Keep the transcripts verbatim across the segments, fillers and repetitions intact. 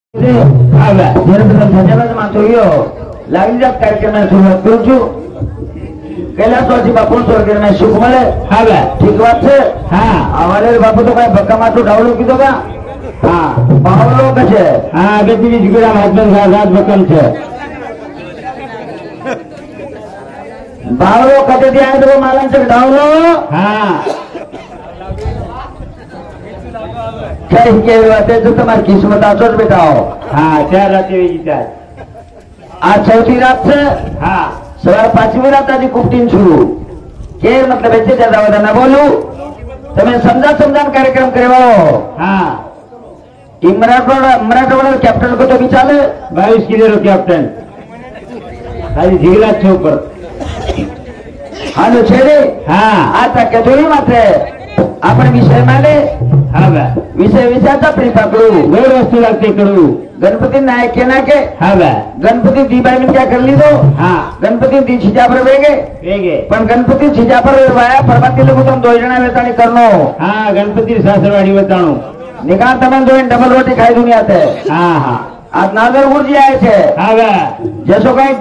कार्यक्रम सुरुवात करू છું कैलासवासी बापू स्वर्ग में सुख મળે હવે ठीक बात છે हाँ हमारे बापू तो कहीं भक्का माटू ढावलो कीधो का हाँ बावलो कछे हाँ बेटी बीच गुड़ा हस्बैंड का साथ भक्कम छे बावलो कते दिया तो मालन से ढावलो हाँ कहीं के बातें तो तुम्हारी किस्मत आसोर बेटाओ हाँ चार रात वेगी चार आज चौथी रात से हाँ सवार पांचवी रात आज कुपटीन छू के मतलब ऐसे ज्यादा वादा ना बोलू तुम्हें समझा समझान कार्यक्रम करवाओ हाँ मराठवाड़ा मराठवाड़ा कैप्टन को तो भी चाले बाईस किलो कैप्टन खाली झीला छे ऊपर हालो छेड़े हाँ आता कचोरी माथे आपण विषय माले हाँ विषय विषयाचा प्रीपा करू वेळ वस्तू लागते करू गणपती नायक के नाके हाँ गणपती दीबाई में क्या कर ली दो हाँ गणपती दी छिजा पर वेगे वेगे पण गणपती छिजा पर वाया परमाती लोग तुम दो जना वेताणी करनो हाँ गणपती सासरवाडी वेताणो निकाल तमन दो डबल रोटी खाई दुनिया थे हाँ हाँ आज नागर गुरुजी आए थे हाँ जैसो कहीं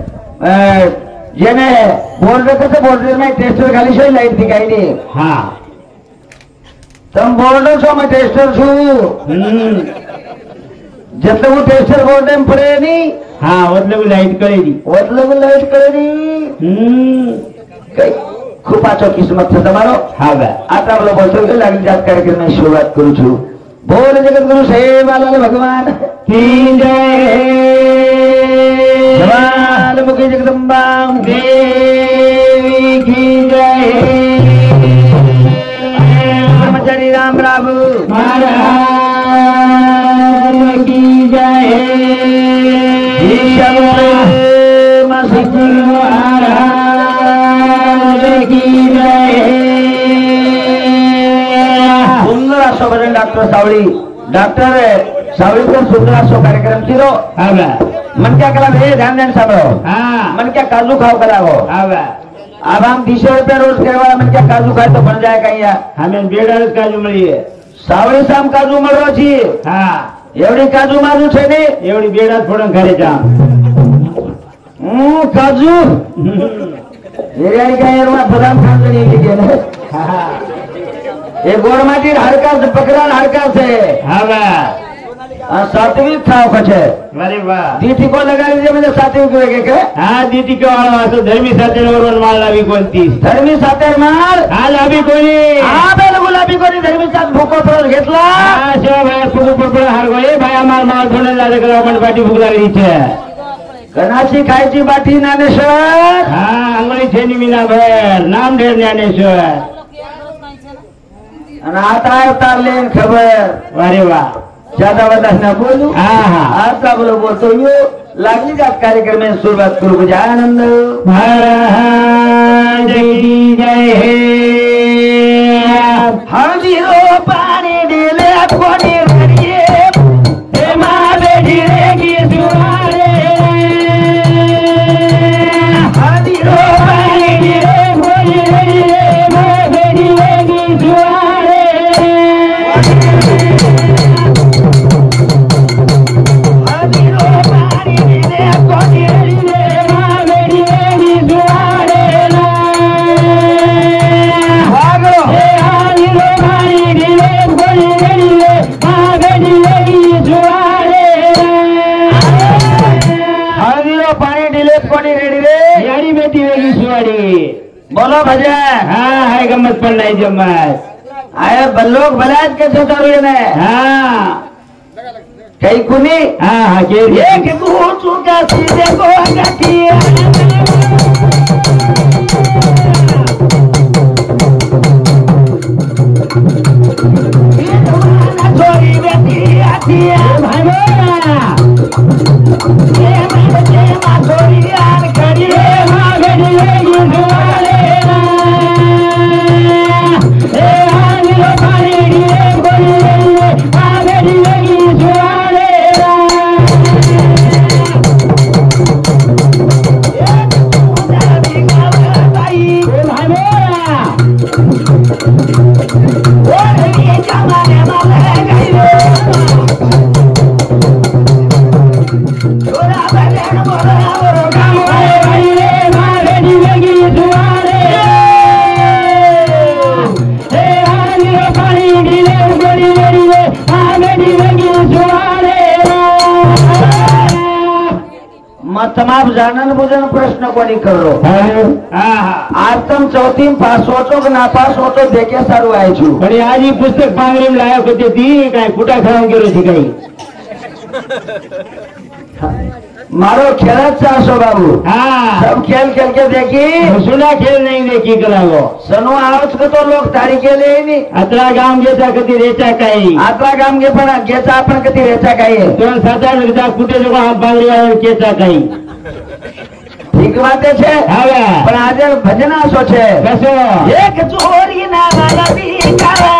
जेने बोल रहे थे बोल रहे में टेस्टर खाली से लाइट दिखाई दी हाँ तुम बोल रहे सो मैं टेस्टर छू जब तक वो टेस्टर बोल रहे पड़े नहीं हाँ मतलब लाइट करेगी मतलब लाइट करेगी खूब आचो किस्मत से तुम्हारो हाँ आता बोलो बोलते हुए लागी जात कार्यक्रम में शुरुआत करू छू बोल जगत गुरु सेवालाल भगवान की जय जवाल मुखी जगदम्बा देवी की जय ब्रह्मचारी राम बाबू महाराज की जय महाराज की जय सुंदर असो भजन डॉक्टर सावड़ी डॉक्टर सावड़ी पर सुंदर असो कार्यक्रम किरो मन क्या कला भे ध्यान देन सामरो हाँ मन क्या काजू खाओ करावो अब हम बीस रुपया रोज करवा मन क्या काजू खाए तो बन जाए कहीं हमें बेडारस काजू मिली है सावड़ी शाम काजू मळो छी हाँ एवढी काजू माजू छे ने एवढी बेडास फोडन घरे जा हम्म काजू ये गाड़ी का यार बदाम खान नहीं लिखे ना हाँ ये गोरमाटी हड़का से पकड़ा हड़का से हाँ सातवीं खाओ कछे अरे वाह दीदी को लगा लीजिए मुझे सातवीं को लेके के हाँ दीदी को आलो असो धर्मी सातेर वर माल लावी कोणती धर्मी सातेर माल हाँ लावी कोणी हाँ बेल गुलाबी कोणी धर्मी सात भूको पडत घेतला हाँ शिवा भाई फुगू पडत हार गए भाई आमार माल थोडे लागे करा पण बाटी भूक लागली छे कणाची खायची बाटी ज्ञानेश्वर हाँ अंगली छेनी मीना भर नाम ढेर ज्ञानेश्वर અને आता अवतार लेन खबर वारे वाह ज्यादा वादा न बोलू हाँ हाँ आता बोलो बोलतो यो लागली जात कार्यक्रम में शुरुआत करू गजानंद महाराज की जय हळदी रो पाणी दिले कोणी रडिये हे मा बेटी रेगी सुवारे हळदी रो पाणी दिले कोणी रडिये मा बेटी रेगी सुवारे बोलो भजन हाँ है गम्मत पर नहीं जम्मत आए बल्लोक बलाज के सोचारू ने हाँ कई कुनी हाँ हाँ के एक बूचू का सीधे को गटिया छोरी बेटी आतिया भाई बोला ये बच्चे मा छोरी आन करी मां बेटी लेगी दुआरे તમામ જાણન બુજન પ્રશ્ન કોની કરો હા હા આજ તમ ચોથી પાસ હોતો કે ના પાસ હોતો દેખે સારું આય છું પણ આજ ઈ પુસ્તક પાંગરીમ લાયો કે તે દી કાઈ ફૂટા ખાવા ગયો છે કઈ मारो खेल चारसो बाबू हाँ सब खेल खेल के देखी सुना खेल नहीं देखी कलागो सनो आवच को तो लोग तारी केले नहीं अतरा गाम गेचा कती रेचा काई आतला गाम के पण गेचा आपण कती रेचा काई तो साता गदा कुटे जो हम बांगरी वाले केचा काई ठीक बात छे हावे पण आज भजन आसो छे कसो एक चोरी ना वाला बिकारा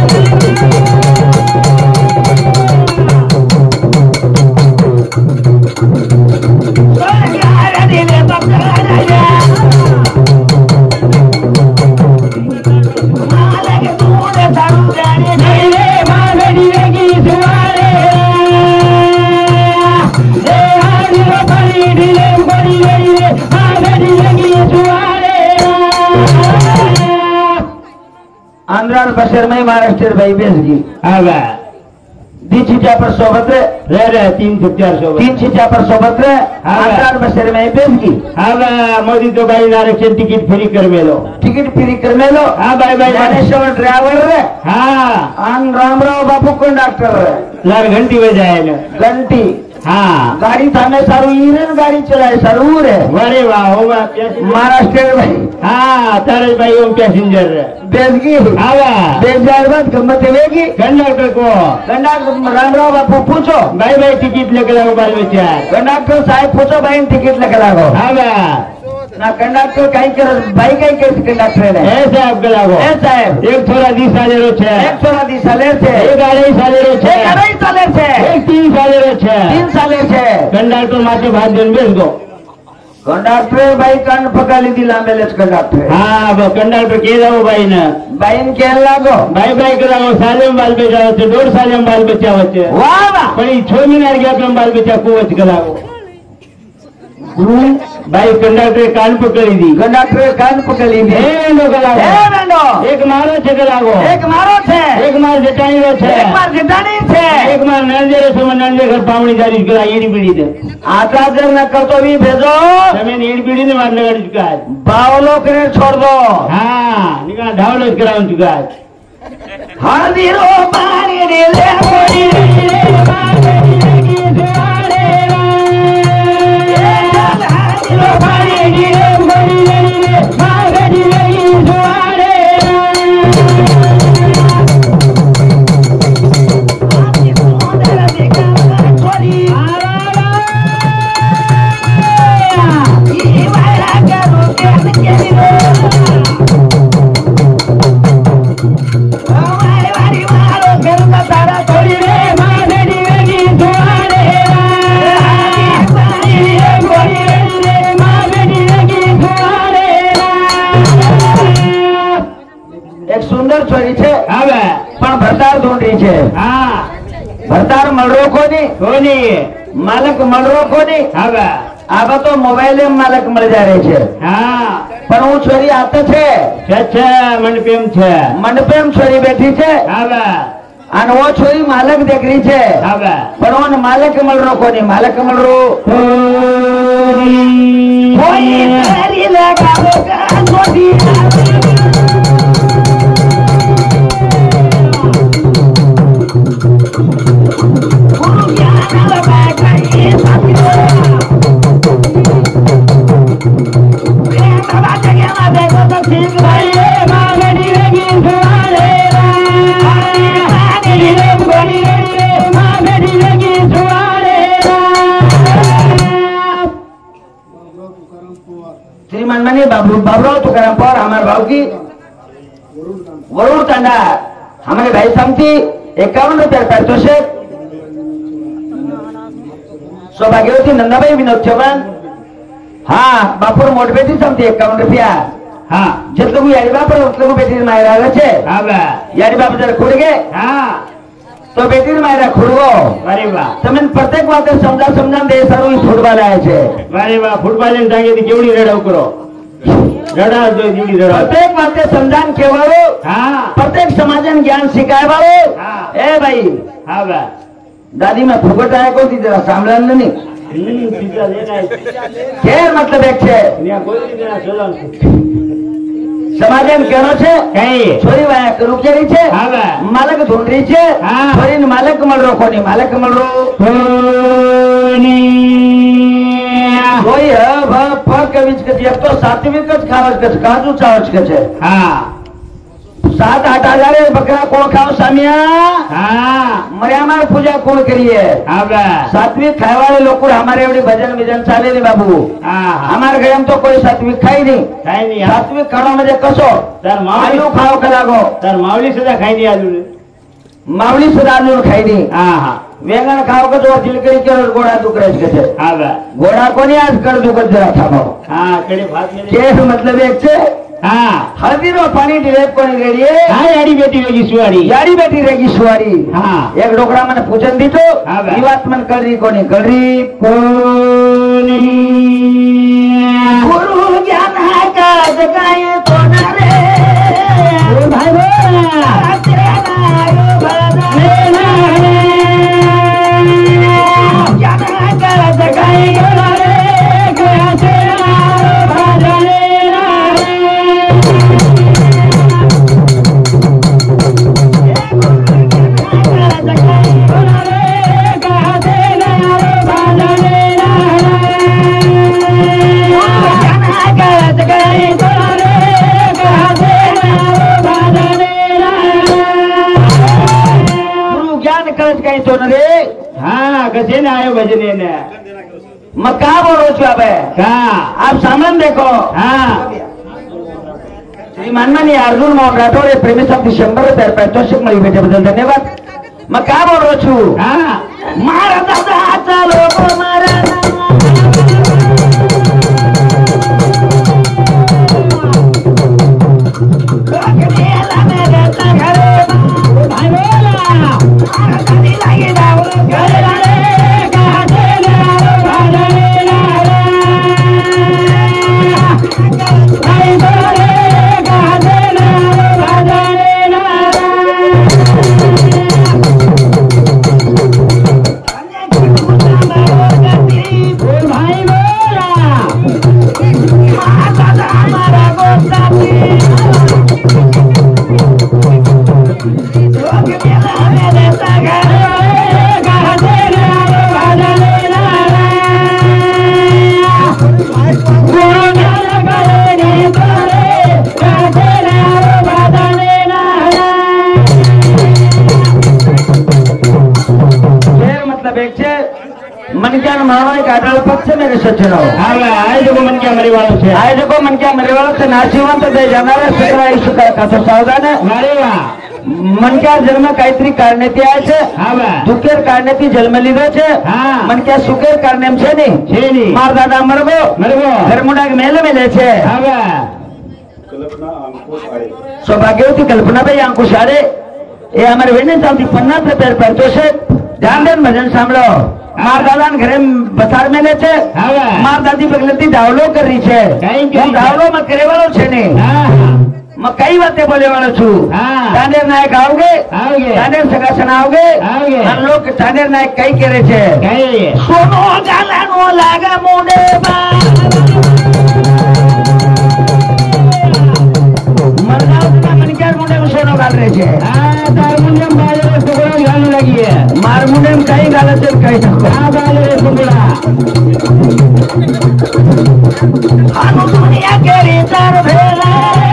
आंध्र बशर में महाराष्ट्र भाई बेसगी हावे दी छिचा पर सोबत रे रे तीन से चार सौ तीन छिचा पर सोबत आंध्र बशर में बेसगी हावे मोदी तो भाई आरक्षण टिकट फ्री कर मेलो टिकट फ्री कर मेलो हाँ भाई भाई ज्ञानेश्वर ड्राइवर रे हाँ आन रामराव बापू कंडक्टर रे लार घंटी बजाए ना घंटी हाँ गाड़ी थाने सारू ईरे गाड़ी चलाए सारू रे अरे वाह हो महाराष्ट्र भाई हाँ तारे भाई ओम पैसेंजर बेसगी आवा बेच जाए बाद गम्मत देवेगी कंडक्टर को कंडक्टर रामराव बापू पूछो भाई भाई टिकट लेके लागो बाल बच्चा कंडक्टर साहब पूछो भाई टिकट लेके लागो आवा ना कंडक्टर कहीं कर भाई कहीं कर कंडक्टर है ऐसे आपके लागो ए साहब एक थोड़ा दी साले रो छे एक थोड़ा दी साले छे एक अढ़ाई साले रो छे एक अढ़ाई साले छे एक तीन साले रो छे तीन साले छे कंडक्टर माथे भात देन बेच दो कंडक्टर भाई कान पका ली दिला मेलेच कंडक्टर हाँ वो कंडक्टर के जाओ भाई ना भाई ने के लागो भाई भाई के लागो साले में बाल बच्चा होते डेढ़ साले में बाल बच्चा होते वाह वाह पर ये छह महीने के अपने बाल बच्चा को वच के लागो भाई कंडक्टर कान पकड़ी दी कंडक्टर कान पकड़ी दी ए लो के लागो ए नंदो एक मारो छे के लागो एक मारो छे एक मार जटानी रो छे एक मार जितानी छे एक मार नंजे रे सम नंजे घर पावणी जारी करा ईड़ी पीड़ी दे आटा जर न करतो भी भेजो તમે ઈડી પીડી ને માર લગાડી ચુકા बावलो करे छोड़ दो हाँ निका ढावलो कराऊं चुका हल्दी रो पानी दे ले कोई रे बाबे की दुआरे हल्दी रो पानी दे ले कोई रे बाबे की दुआरे आपकी सुंदर देखा छोरी ये वाला करो के के रो हमारे वाली मारो घर का सारा छोरी रे माधेरी वेगी दुआरे माधेरी रे माधेरी वेगी दुआरे एक सुंदर छोरी छे આવે પણ ભરતાર ઢૂંઢી છે હા ભરતાર મળરો કોની કોની માલક મળરો કોની આવે આવા તો મોબાઈલ માલક મળી જાય છે હા પણ હું છોરી આતે છે છે છે મંડપેમ છે મંડપેમ છોરી બેઠી છે આવે અને ઓ છોરી માલક દેખરી છે આવે પણ ઓન માલક મળરો કોની માલક મળરો કોની કોઈ તારી લગાવો કા છોડી ગુરુ જ્ઞાન લગાય કઈ સાથી श्रीमान मनी बाबू बाबू तुकाराम पवार हमारे भाव की वरुण तांडा हमारे भाई समती एकावन रुपया पारितोषिक सौभाग्यवती नंदाबाई विनोद चव्हाण हाँ बापूर मोटबेटी समती एकावन रुपया हाँ जितने को यारी बापर उतने को बेटी मायरा आवे छे आवे यारी बाप जरा खुड़ गए हाँ तो बेटी मायरा खुड़गो अरे वाह तमन प्रत्येक बात समझा समझा दे सारू फुटबॉल आए छे अरे वाह फुटबॉल ने जागे केवड़ी रडाव करो रडाव जो जीवड़ी रडाव प्रत्येक बात समझान केवाळो हाँ प्रत्येक समाजन ज्ञान शिकायवाळो हाँ ए भाई हाँ वाह दादी में फुगट आया को थी जरा सांभळन नहीं हम्म सीधा लेना है खेर मतलब एक छे यहाँ कोई नहीं देना चलो समाज में कहनो छे कई छोरी वाया करू के रही छे हां मालक ढूंढ रही छे हां छोरी ने मालक मळरो कोनी मालक मळरो कोनी कोई अब पक विच के एक तो सात्विक ज खावज के काजू चावज के छे हां सात आठ हजार बकरा कोण खाओ सामिया हां मर्यामा पूजा कोण करिए हां सात्विक खाए वाले लोग हमारे एवढी भजन विजन चाले नहीं बाबू हां हमारे घर में तो कोई सात्विक खाई नहीं खाई नहीं सात्विक खाना म्हणजे कसो तर मावली आलू खाओ का लागो तर मावली सुद्धा खाई नहीं आलू मावली सुद्धा आलू खाई नहीं हां हां वेगन खाओ का तो दिलकरी के गोड़ा दुकराज के छे हां गोड़ा कोनी आज कर दुकत जरा थामो हां कड़े भात में के मतलब एक छे हां हल्दी रो पानी डिलेप कोनी रेडी है हां याडी बेटी रेगी सुवारी याडी बेटी रेगी सुवारी हां एक डोकरा मन पूजन दी तो ई बात मन करी कोनी करी कोनी गुरु ज्ञान है का जगाए कोना रे ओ भाई बोला तेरा नायो भला रे ज्ञान है का जगाए कोना रे गया तेरा भला रे तो रे हाँ कसे ना आयो भजने ने मैं कहा बोल रहा हूँ अब कहाँ आप सामान देखो हाँ श्रीमान मानी अर्जुन मोहन राठौड़ प्रेमी सब दिसंबर पैर पैतोषिक मई बेटे बदल धन्यवाद मैं कहा बोल रहा हूँ हाँ मारा दादा चलो मारा मन क्या मानो काटल पक्ष मेरे सचनो आए देखो मन क्या मरे वालों से आए देखो मन क्या मरे वालों से नाशिवंत दे जाणार सकरा ईश्वर का कथा सावधान अरे वाह मन क्या जन्म काहीतरी काढण्यात यायचे दुखेर काढण्यात जन्म लिधो छे मन क्या सुखेर काढण्याम छे नहीं छे नहीं मार दादा मरबो मरबो धर्मुडाग मेले मेले छे कल्पना अंकुश आड़े सौभाग्यवती कल्पना भाई अंकुश आड़े ये हमारे वेने चालती पन्नास रुपये पैरतो छे ध्यान देन भजन सांभळो मार दादा घरे बसार मेले छे मार दादी पगलती डावलो कर रही छे डावलो में करे वालो छे ने मैं कई बातें बोले वाला छू तानेर नायक आओगे तानेर सगासन आओगे हम लोग तानेर नायक कई करे छे सोनो गाला नो लागा मोडे बा मरगाव मन क्या मुंडे में सोनो गाल रहे छे हां तार मुंडे में बाजे सोनो गाल लगी है मार मुंडे में कई गाल छे कई नको हां गाल रे सुंदरा हानो दुनिया के रे तार भेला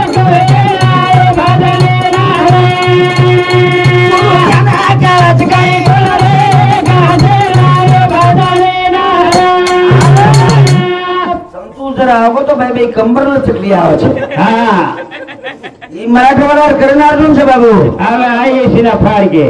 आओ तो भाई भाई कंबर चकली आओ हाँ ये मराठवाड़ा करण अर्जुन से बाबू अब आइए सीना फाड़ के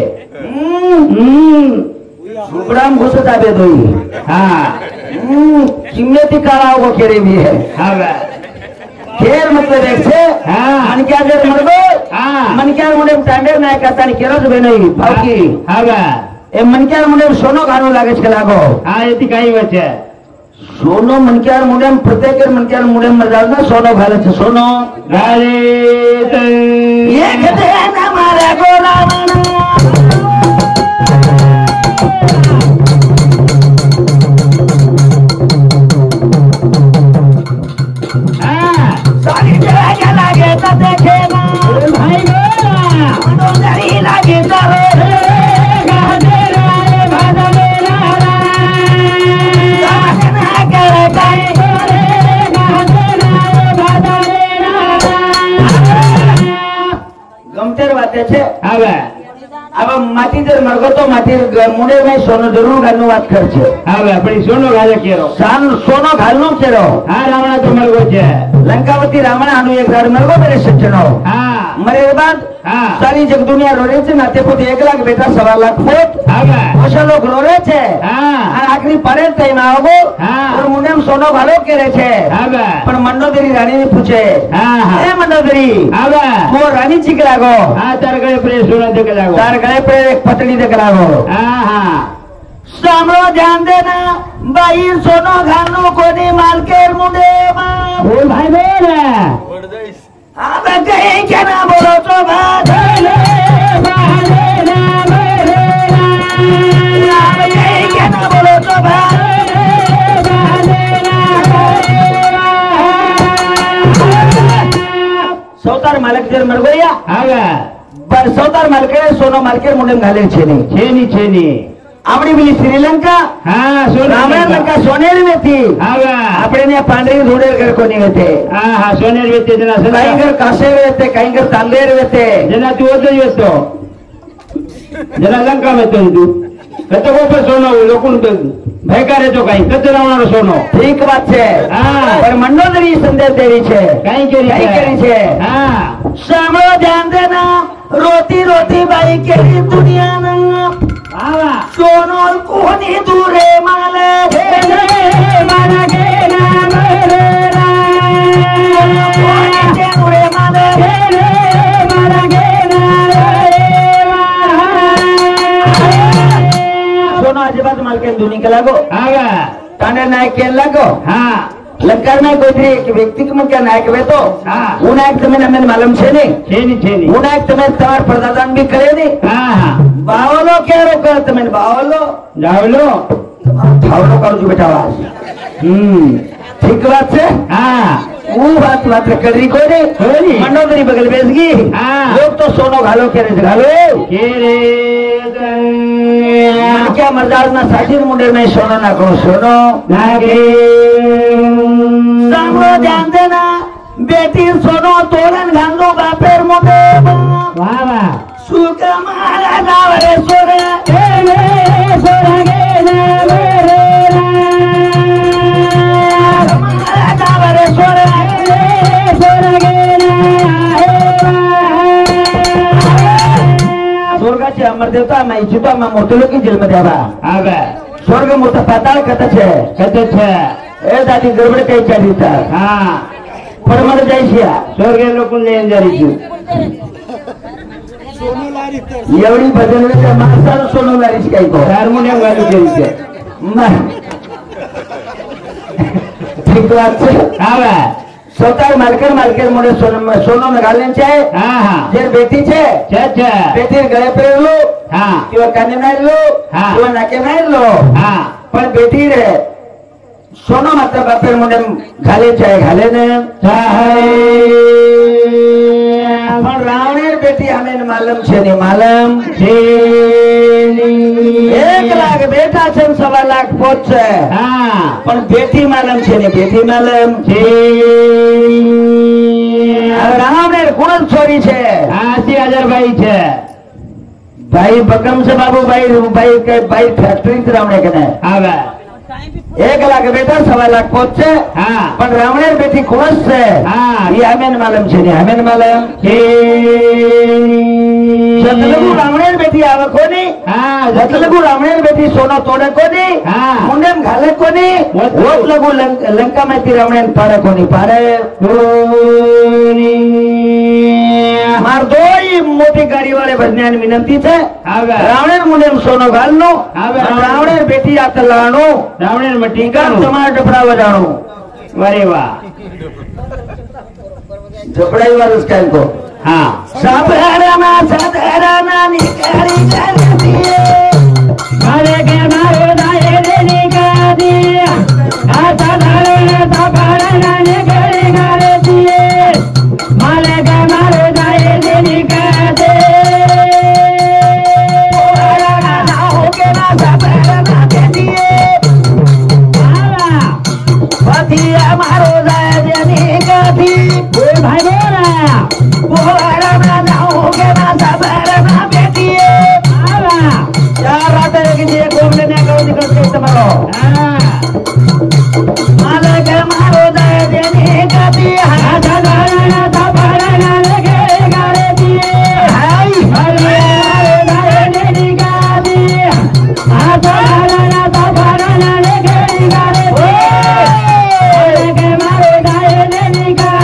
सुपड़ाम घुस जाबे दो हाँ चिमनेती काला को केरे भी है हाँ खेर मतलब एक से हाँ मन क्या जर मरबो हाँ मन क्या मुंडे टांडेर नाय काता नि केरस बेनई भावकी हाँ ए मन क्या मुंडे सोनो गानो लागे छ लागो हाँ येती काही वचे सोनो मनक्यार मुंडेम प्रत्येक मनक्यार मुंडेम मजाल ना सोनो घाले छे सोनो घाले ये कदे ना मारा गोरा કરે છે હવે હવે માટી જર મરગો તો માટી મુંડે માં સોનો જરૂર ગાલનું વાત કરશે હવે આપણી સોનો ગાલે કેરો સાન સોનો ગાલનો કેરો હા રાવણા તો મરગો છે લંકાવતી રાવણ આનું એક ઝાડ મરગો મેરે સજ્જનો હા મરે બાદ હા સારી જગ દુનિયા રોરે છે નાતે પોતે એક લાખ બેટા સવા લાખ ફોટ હવે ઓછા લોક રોરે છે હા અને આખરી પડે તઈ માં આવો હા और मुंडेम सोनो घालो करे छे હવે पण मंडोदरी रानी ने पूछे હા હા ए मंडोदरी હવે मो रानी चीक लागो હા તાર ગળે પ્રે સોના દેખ લાગો तार गळे पे एक पतली देख लागो હા હા सामरो ध्यान देना बाई सोनो घालनो कोनी मालकेर मुंडे मा બોલ ભાઈ બોલ आ बे क्या ना बोलो तो बात બોલે બાલે ના મેરે ના आ बे क्या ना बोलो तो बात सौतार मालक जर मर गया હવે पर सौतार मालके सोनो मालकेर मुंडेम घाले छे नहीं છેની છેની आवड़ी मिली श्रीलंका હા સોના रामायण लंका सोनेरी में थी હવે આપણે ને પાંડરી ધોડેર ઘર કોની વેતે હા હા સોનેર વેચે જના કઈ સદા ઘર કાશેર વેતે કઈ ઘર તાંદેર વેતે જના તું ઓજો વેચતો જના લંકા વેચતો તું કતો ઉપર સોનો લોકોનું તો ભયકારે તો કઈ કતો રાવણાનો સોનો ठीक बात छे હા पर मंडोदरी संदेश देवी छे કઈ કરી કઈ કરી છે छे હા सामरो ध्यान देना रोती रोती बाई केरी दुनिया ना આવા सोनो कोनी दूरे माले મારા કે ના મેરે ના कोनी के दूरे माले મારા કે ના सोनो अजिबात मालके दुनी के लागो હવે तांडे नायक के लागो હા लंकार में कोई थी एक व्यक्ति को क्या नायक वे तो હા वो नायक तुम्हें हमें मालूम छे नहीं છેની છેની वो नायक तुम्हें तमार प्रदान भी करे नहीं હા હા बावलो क्या रोक तुम्हें बावलो જાવ લો थावलो करो जो बेटा आवाज હમ ठीक बात है હા वो बात बात कर रही कोई नहीं कोई। मंडोदरी बगल बेच गई हाँ। लोग तो सोनो घालो के रहे घालो કે રે मन क्या मजाज ना साजिर मुंडे में सोनो ना करो सोनो લાગે सामरो ध्यान देना बेटी सोनो तोरण घालो बापेर मुंडे વાહ वाह सुका मारा नावरे सोरे કે રે સોરા કે ના મેરે ના मारा नावरे सोरे સોરા કે ના स्वर्गाचे अमर देवता मैं इच्छितो मैं मोठे लोक जेल मध्ये आवा હવે स्वर्ग मोठा पाताळ कथा छे કતે છે ए दादी गडबड काही चाली था હા परमर જાય છે સ્વર્ગે લોકો લઈને જરી છું एवढी बदलली तर माणसाला सोनं लारीच काही तो હાર્મોનિયમ વાળું કરી છે ठीक बात છે હવે स्वतः मालकर मालकर मुळे सोनं सोनं घालण्याचे आहे હા હા जे बेटी છે છે છે बेटी गळे पेरलो હા किंवा काने मारलो हा. किंवा नाके मारलो હા पण बेटी रे सोनं मात्र बापेर मुळे घालायचे आहे घाले ने पण रावणेर बेटी हमें मालम છે ને मालम एक लाख बेटा છે ને सवा लाख पोत છે હા પણ બેટી માલમ છે ને બેટી માલમ રાવણેર ગુણ છોરી છે આસી હજાર ભાઈ છે ભાઈ બકમ છે બાબુ ભાઈ ભાઈ કે ભાઈ ફેક્ટરી જ રાવણે કને હવે एक लाख बेटा सवा लाख पोत છે હા પણ રાવણેર બેટી ખુશ છે હા એ હમેન માલમ છે ને હમેન માલમ જતલગુ રાવણેર બેટી આવે કોની હા જતલગુ રાવણેર બેટી સોનો તોડે કોની હા મુંડેમ ઘાલે કોની વોટ લગુ લંકા માંથી રાવણેર પાડે કોની પાડે માર દોઈ મોટી ગાડી વાળે ભજનાની વિનંતી છે હવે રાવણેર મુંડેમ સોનો ઘાલનો હવે રાવણેર બેટી આ તલાણો રાવણેર માં ટીકા ટીકાનું તમારા ડબડા વજાણો અરે વાહ ઝપડાઈ વાળું સ્ટાઈલ કો હા સાબરાના સાધારાના નીકળી જતી મારે કે મારો દાયે દેની કાદી આ સાધારણ સાધારણ ને ઘરે ઘરે દીએ મારે કે મારો દાયે દેની કાદે ઓરાના નાઓ કે ના સાબરાના દેતીએ આવા પતિ અમારો જાય દેની કાદી બોલ ભાઈ બોલા ઓરાના નાઓ કે ના સાબરાના मालक मारो दय देने का दिया साधारण साधारण लगे गारे दिए हाय मारे दय देने का दिया साधारण साधारण लगे गारे दिए मारे दय देने का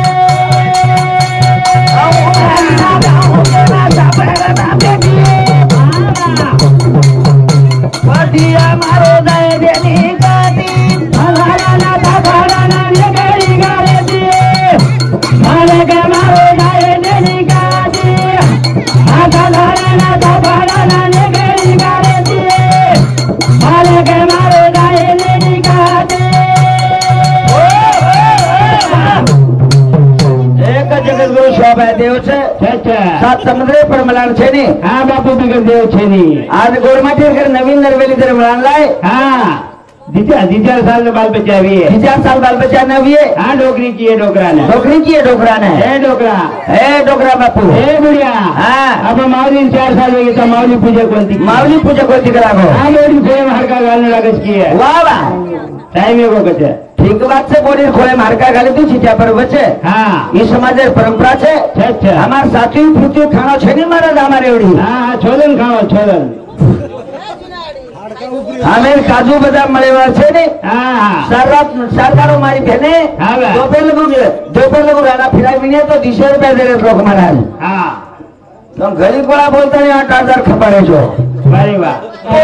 दिया मारो दय देने का दिन साधारण साधारण लगे गारे दिए मालक मारो दय देने का दिया साधारण साधारण लगे गारे दिए मालक मारो दय देने का एक जगत गुरु शोभा देव છે સાત સમુદ્રે પર મલાણ છે ને હા બાપુ બિગડ દેવ છે ની आज गोरमाटी घर नवीन नरवेली तर मलाण लाय હા દીજા દીજા સાલ નો બાલ બચ્ચા આવી है बीजा साल बाल बच्चा न हुए हाँ डोकरी की है डोकरा ने डोकरी की है डोकरा ने ए डोकरा ए डोकरा बापू ए बुढ़िया हाँ अब मावली चार साल हो गए तो मावली पूजा कौन थी मावली पूजा को दिखला को हाँ बोली स्वयं हर का गालने लागत की है वाह वाह टाइम है वो कचे ठीक बात से बोली खोले मारका गाली तू छीटा पर बचे हाँ ई समाजेर परंपरा छे अच्छा हमार साथी पृथ्वी खाना छे ने महाराज हमारे एवडी हाँ हाँ छोलन खाओ छोलन हमें काजू बदाम मळेवा छे ने हाँ हाँ सररात सरकारो मारी भेने हाँ बा। दोपहर लगू दोपहर लगू राणा फिराई मिने तो दिशे रुपया दे लोग महाराज हाँ तुम गरीब कोला बोलता नहीं आठ हजार खपाड़े जो अरे वाह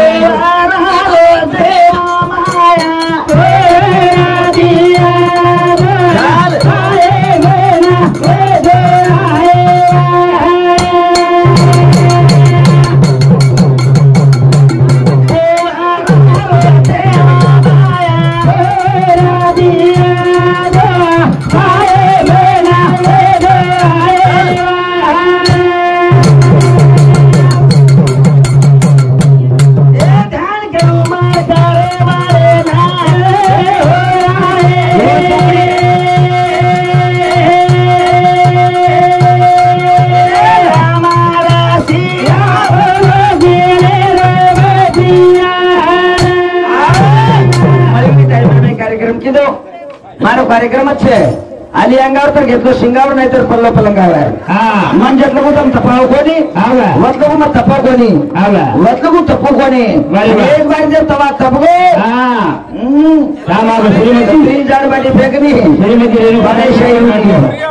मारो कार्यक्रम છે आली अंगावर तर घेतलो शिंगावर नाही तर पल्लो पलंगावर हाँ मन जटलो को तुम तपाव कोनी आवा वतलो को मत तपाव कोनी आवा वतलो को तपो कोनी वाह, वाह। एक बार जब तवा तपगो हाँ हम्म राम आप श्रीमती तीन हजार बाटी फेंकनी श्रीमती रेणुका बड़े सही होगी